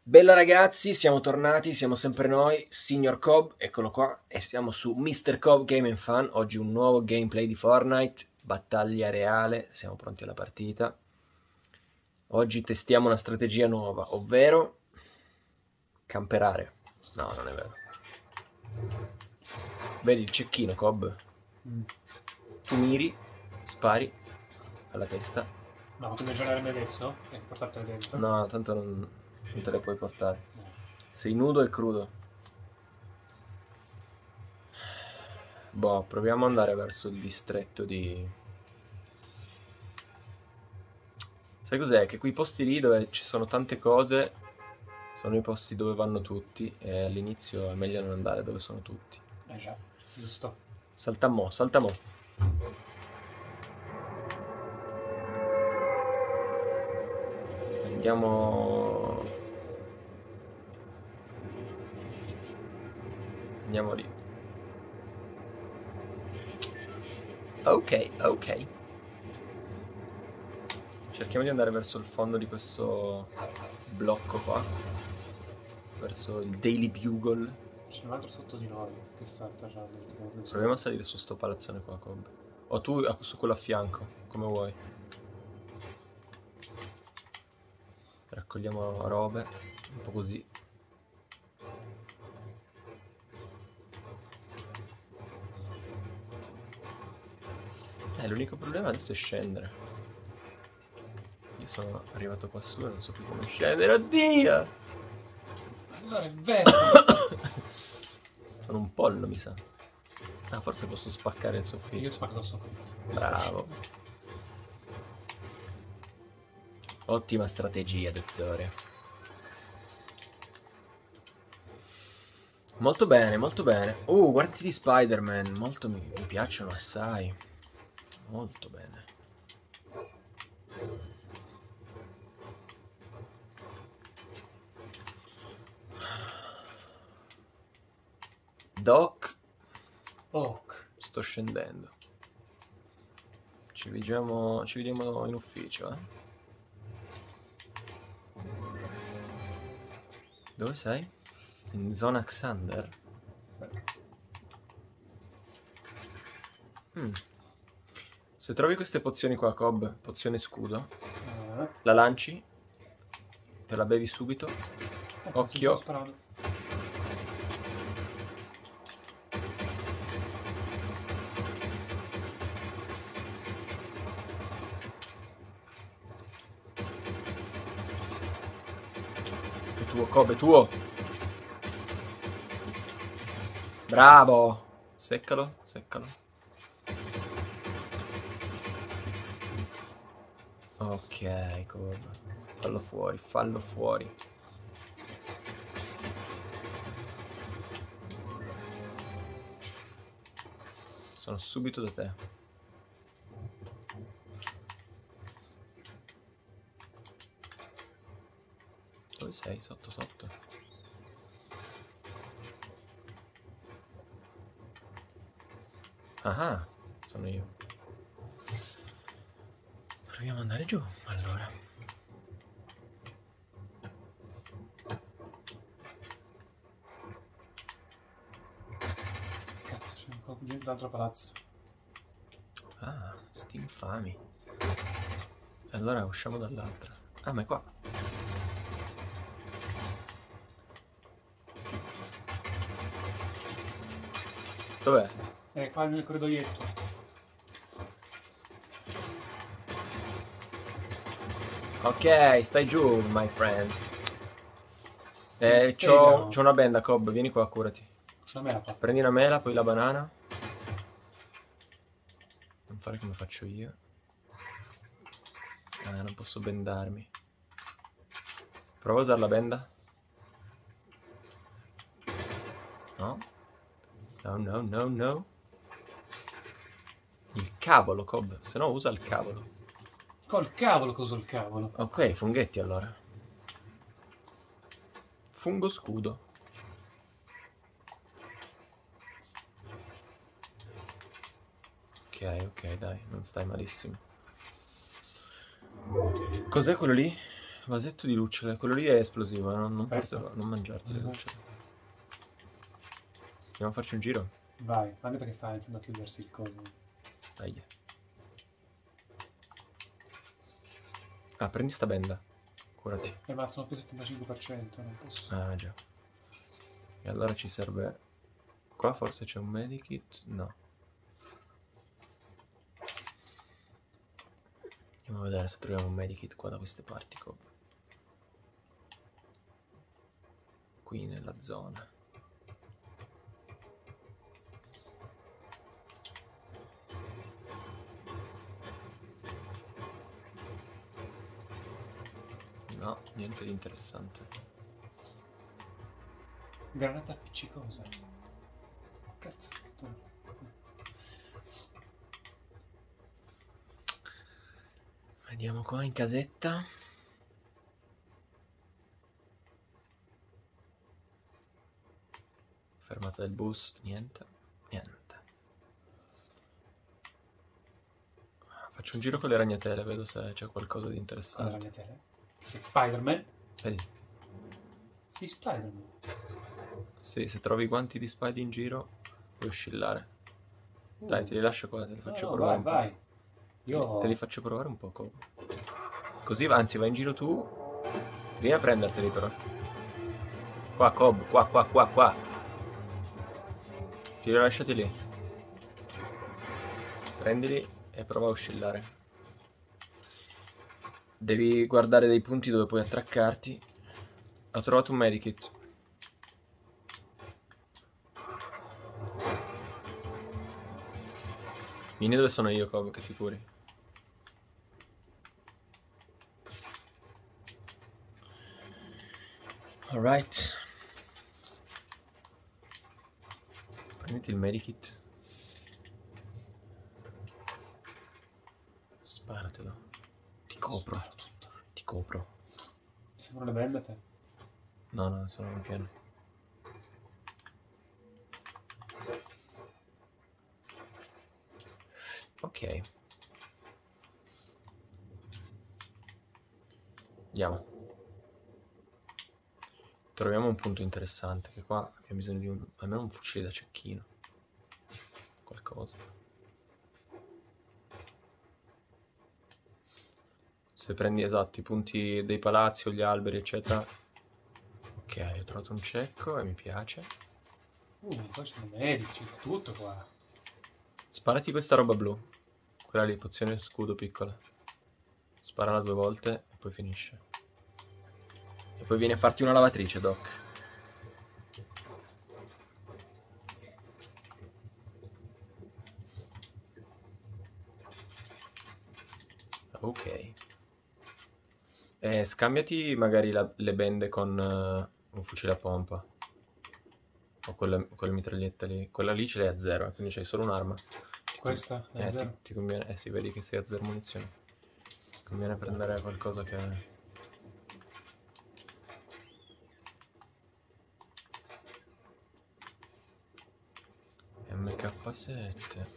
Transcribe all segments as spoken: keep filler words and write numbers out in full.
Bella ragazzi, siamo tornati, siamo sempre noi, Signor Cobb, eccolo qua, e siamo su mister Cobb Game and Fun. Oggi un nuovo gameplay di Fortnite, battaglia reale, siamo pronti alla partita. Oggi testiamo una strategia nuova, ovvero camperare. No, non è vero. Vedi il cecchino, Cobb? Mm. Tu miri, spari alla testa. No, come giocare adesso? E portartele dentro? No, tanto non, non te le puoi portare. No. Sei nudo e crudo. Boh, proviamo ad andare verso il distretto di... Sai cos'è? Che quei posti lì dove ci sono tante cose sono i posti dove vanno tutti e all'inizio è meglio non andare dove sono tutti. Eh già, giusto. Salta mo, salta mo. Andiamo... Andiamo lì. Ok, ok. Cerchiamo di andare verso il fondo di questo blocco qua. Verso il Daily Bugle. C'è un altro sotto di noi che sta atterrando. Proviamo a salire su sto palazzone qua, Cobb. O tu su quello a fianco, come vuoi. Raccogliamo robe, un po' così. Eh, l'unico problema adesso è scendere. Io sono arrivato qua su e non so più come scendere, oddio! Allora è vero! Sono un pollo, mi sa. Ah, forse posso spaccare il soffitto. Io spacco il soffitto. Bravo. Ottima strategia, dottore. Molto bene, molto bene. Uh, guardi di Spider-Man. Molto mi, mi piacciono assai. Molto bene. Doc. Ok. Sto scendendo. Ci vediamo, ci vediamo in ufficio, eh. Dove sei? In zona Xander? Mm. Se trovi queste pozioni qua, Cobb, pozione scudo, Eh. la lanci, te la bevi subito. Eh, Occhio. sto sparando. È tuo, Cobb, è tuo. Bravo. Seccalo, seccalo. Ok, Cobb. Fallo fuori, fallo fuori. Sono subito da te. Dove sei? Sotto, sotto. Ah, sono io. Proviamo ad andare giù, allora. Cazzo, c'è un po' di dentro palazzo. Ah, sti infami. E allora usciamo dall'altra. Ah, ma è qua. Dov'è? Eh, qua nel corridoietto. Ok, stai giù, my friend. Eh, c'ho, c'ho una benda, Cobb, vieni qua, curati. C'è una mela qua. Prendi una mela, poi la banana. Non fare come faccio io. Ah, non posso bendarmi. Prova a usare la benda. No? No, no, no, no. Il cavolo, Cobb. Se no usa il cavolo. Col cavolo, cosa il cavolo? Ok, funghetti allora. Fungo scudo. Ok, ok, dai, non stai malissimo. Cos'è quello lì? Vasetto di lucciole, quello lì è esplosivo, non, non, Questo? fartelo- non mangiarti le Mhm. lucciole. Andiamo a farci un giro? Vai, anche perché sta iniziando a chiudersi il coso. Dai. Ah, prendi sta benda. Curati. Eh, ma sono più del settantacinque per cento, non posso. Ah, già. E allora ci serve... Qua forse c'è un medikit? No. Andiamo a vedere se troviamo un medikit qua da queste parti, Cobb. Qui nella zona. No, niente di interessante. Granata appiccicosa. Cazzo. Vediamo qua in casetta. Fermata del bus, niente, niente. Faccio un giro con le ragnatele, vedo se c'è qualcosa di Con le interessante. ragnatele. Sei Spider-Man? Vedi? Sei Spider-Man. Sì, se trovi i guanti di Spidey in giro, puoi oscillare. Dai, te li lascio qua, te li faccio No, provare vai, un po'. vai. Io... Te li faccio provare un po', Cobb. Così, anzi, vai in giro tu. Vieni a prenderteli però. Qua, Cobb, qua, qua, qua, qua. Ti li ho lasciati lì. Prendili e prova a oscillare. Devi guardare dei punti dove puoi attraccarti. Ho trovato un medikit. Vieni dove sono io, Cobb, che ti curi. Alright. Prenditi il medikit. Sparatelo. Ti copro. Ti copro. Sembrano le vendete. No, no, sono pieno. Ok. Andiamo. Troviamo un punto interessante, che qua abbiamo bisogno di un, almeno un fucile da cecchino. Qualcosa. Se prendi esatto i punti dei palazzi o gli alberi, eccetera. Ok, ho trovato un cecco e mi piace. Uh, poi ci sono medici, tutto qua. Sparati questa roba blu. Quella lì, pozione scudo piccola. Sparala due volte e poi finisce. E poi vieni a farti una lavatrice, Doc. Ok. E scambiati magari la- le bende con uh, un fucile a pompa. O quella, quella mitraglietta lì. Quella lì ce l'hai a zero, eh, quindi c'hai solo un'arma. Ti con- Questa è eh, ti, zero. ti conviene... Eh sì, vedi che sei a zero munizioni. Ti conviene prendere qualcosa che... M K sette.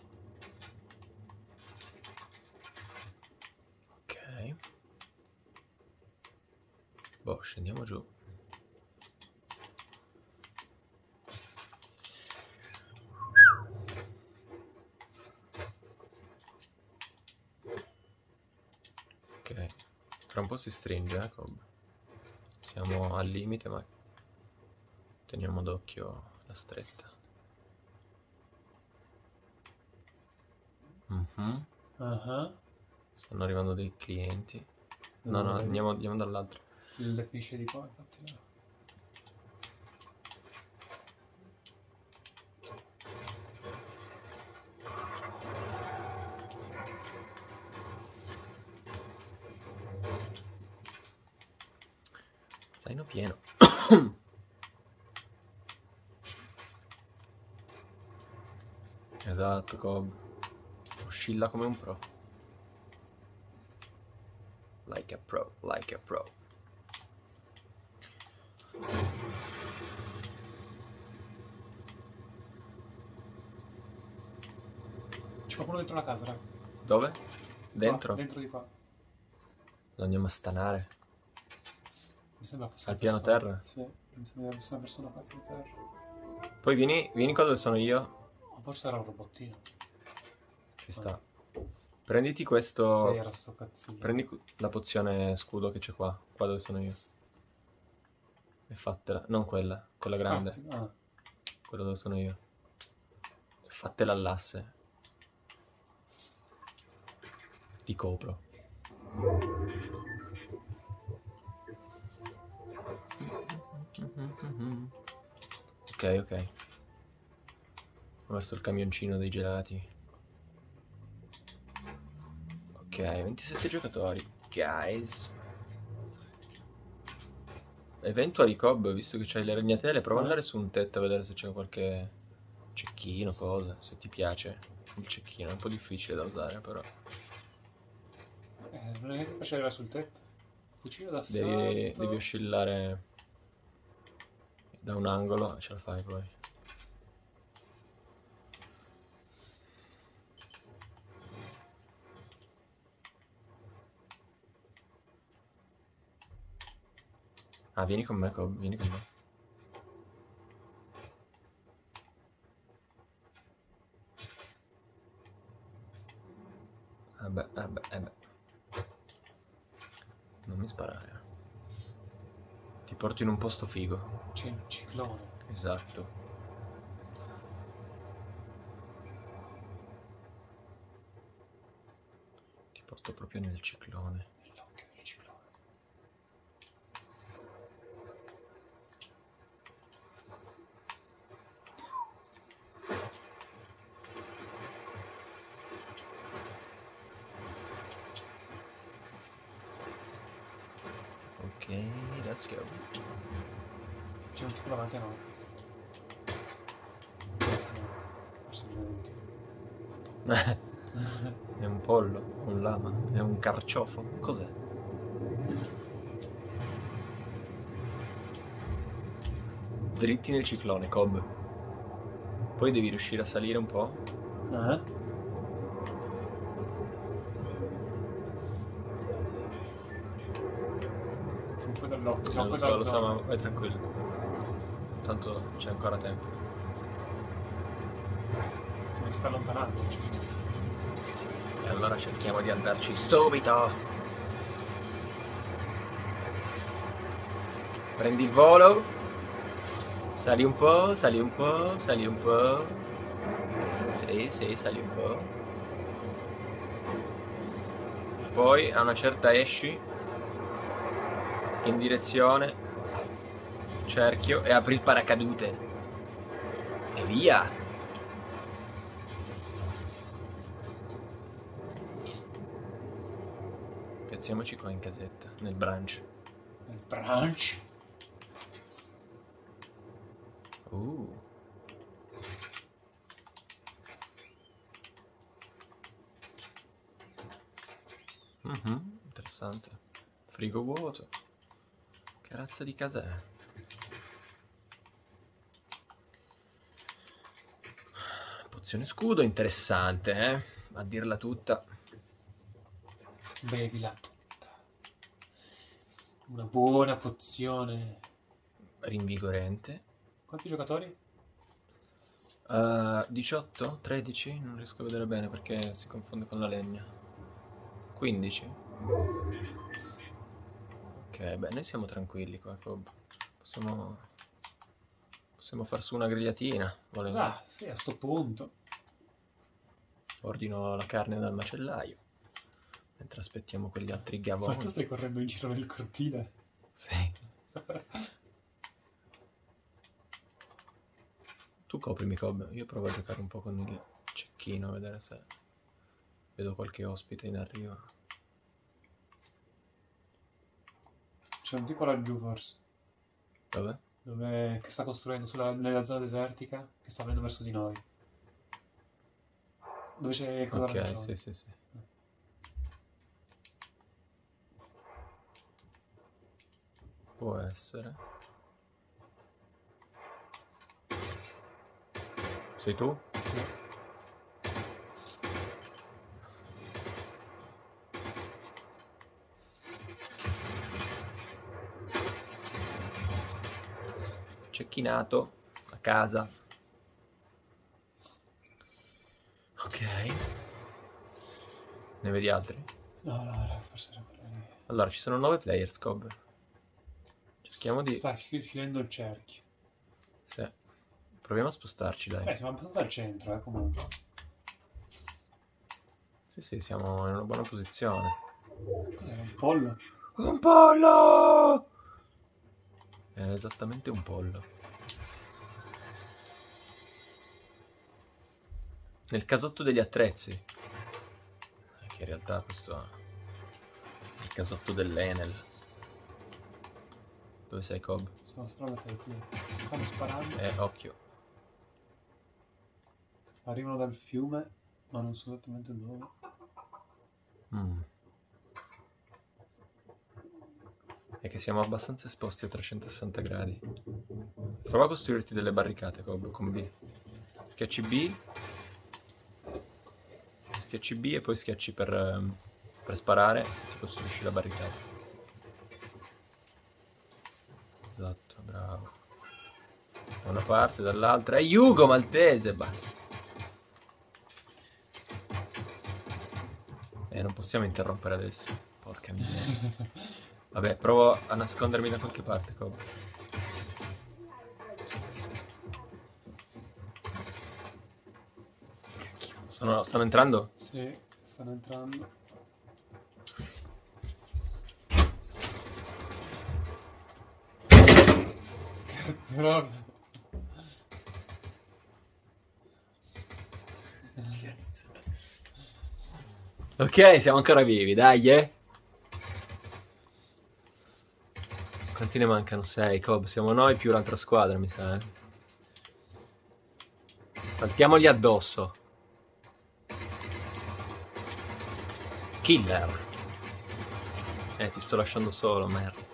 Ok. Boh, scendiamo giù. Ok. Tra un po' si stringe, eh, Cobb. Siamo al limite, ma teniamo d'occhio la stretta. Mhm. Ah, Stanno arrivando dei clienti. No, no, vedi? andiamo, andiamo dall'altro. Le fisce di qua, infatti. No. Zaino pieno. Esatto, Cobb. Oscilla come un pro. Like a pro, like a pro. C'è qualcuno dentro la casa, raga. Dove? Dentro? Qua, dentro di qua. Lo andiamo a stanare. sembra fosse Al una piano persona. terra? Sì, mi sembra fosse una persona qua al piano terra. Poi vieni, vieni qua dove sono io. O forse era un robottino. Ci sta. Prenditi questo... Sì, era sto cazzino. Prendi la pozione scudo che c'è qua. Qua dove sono io. E fatela. Non quella. Quella grande. Ah, Quella dove sono io. E fatela all'asse. Ti copro. Ok, ok. Ho verso il camioncino dei gelati. Ok, ventisette giocatori. Guys. Eventuali Cobb, visto che c'hai le ragnatele, prova ad Eh? andare su un tetto a vedere se c'è qualche cecchino, cosa, se ti piace. Il cecchino è un po' difficile da usare, però. eh, non è neanche facile arrivare sul tetto. Fucile d'assalto. Devi, devi oscillare da un angolo e ce la fai poi. Ah, vieni con me, Cobb, vieni con me. Vabbè, vabbè, vabbè. Non mi sparare. Ti porto in un posto figo. C'è un ciclone. Esatto. Ti porto proprio nel ciclone. Nell'occhio del ciclone. Ok, let's go. C'è un tipo davanti a noi. No, forse non è venuto. È un pollo, un lama, è un carciofo. Cos'è? Dritti nel ciclone, Cobb. Poi devi riuscire a salire un po'. Ah. Siamo fuori dall'occhio, siamo lo fuori so, dalla lo so, zona. ma vai tranquillo. Tanto c'è ancora tempo. Si sta allontanando. E allora cerchiamo di andarci subito. Prendi il volo. Sali un po', sali un po', sali un po'. Sì, sì, sali un po'. Poi a una certa esci in direzione cerchio e apri il paracadute. E via! Piazziamoci qua in casetta, nel branch. Nel branch. Uh. Mhm, interessante. Frigo vuoto. Che razza di casa è? Pozione scudo, interessante, eh? A dirla tutta. Bevila tutta. Una buona pozione. Rinvigorente. Quanti giocatori? Uh, diciotto? tredici? Non riesco a vedere bene perché si confonde con la legna. quindici? Ok, beh, noi siamo tranquilli qua, Cobb. Possiamo... Possiamo far su una grigliatina, volendo. Ah, sì, a sto punto. Ordino la carne dal macellaio. Mentre aspettiamo quegli altri Ma tu gavoni. stai correndo in giro nel cortile? Sì. Tu coprimi, Cobb. Io provo a giocare un po' con il cecchino, a vedere se vedo qualche ospite in arrivo. C'è un tipo laggiù forse. Dove? Dove... che sta costruendo sulla... nella zona desertica, che sta venendo verso di noi. Dove c'è il colore Ok, arancione. sì, sì, sì. Può essere. Sei tu? Sì. cecchinato a casa. Ok. Ne vedi altri? No, no, era forse era quello lì. Allora, ci sono nove players, Cobb. Cerchiamo di... Sta chiudendo il cerchio. Sì. Proviamo a spostarci, dai. Eh, siamo abbastanza al centro, eh, comunque. Sì, sì, siamo in una buona posizione. Cos'è, un pollo? Un pollo! Era esattamente un pollo. Nel casotto degli attrezzi. Che in realtà questo è il casotto dell'Enel. Dove sei, Cobb? Sono sopra la testa. Stanno sparando. Eh, occhio. Arrivano dal fiume, ma non so esattamente dove. Mm. È che siamo abbastanza esposti a trecentosessanta gradi. Prova a costruirti delle barricate, Cobb, con B. Schiacci B. Schiacci B e poi schiacci per, ehm, per sparare e ti costruisci la barricata. Esatto, bravo. Da una parte, dall'altra. E Yugo maltese, basta. Eh, non possiamo interrompere adesso. Porca miseria. Vabbè, provo a nascondermi da qualche parte, Cobb. Sono, stanno entrando? Sì, stanno entrando. Cazzo, roba. Ok, siamo ancora vivi, dai, eh. Quanti ne mancano? sei, Cobb. Siamo noi più l'altra squadra, mi sa, eh. Saltiamogli addosso. Killer. Eh, ti sto lasciando solo, merda.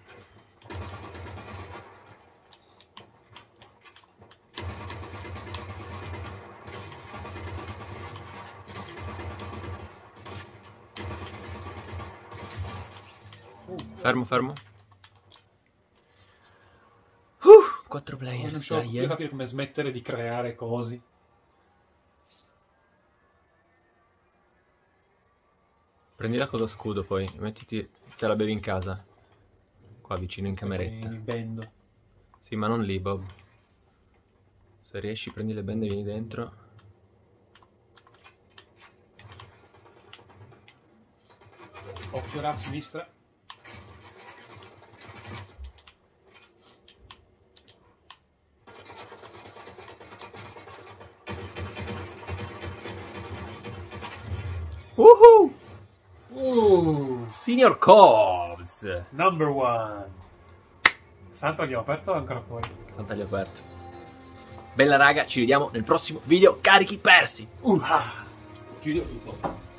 Fermo, fermo. Uh, quattro Non players, riuscivo dai, più a eh. capire come smettere di creare cosi. Prendi la cosa scudo poi, mettiti, te la bevi in casa. Qua vicino in cameretta. Mi bendo. Sì, ma non lì, Bob. Se riesci prendi le bende e vieni dentro. Occhio là a sinistra. Woohoo! Uh, Signor Cobbs! number one. Santa, abbiamo aperto o ancora fuori? Santa gli ho aperto. Bella raga, ci vediamo nel prossimo video carichi persi! Uh, ah. Chiudi tutto.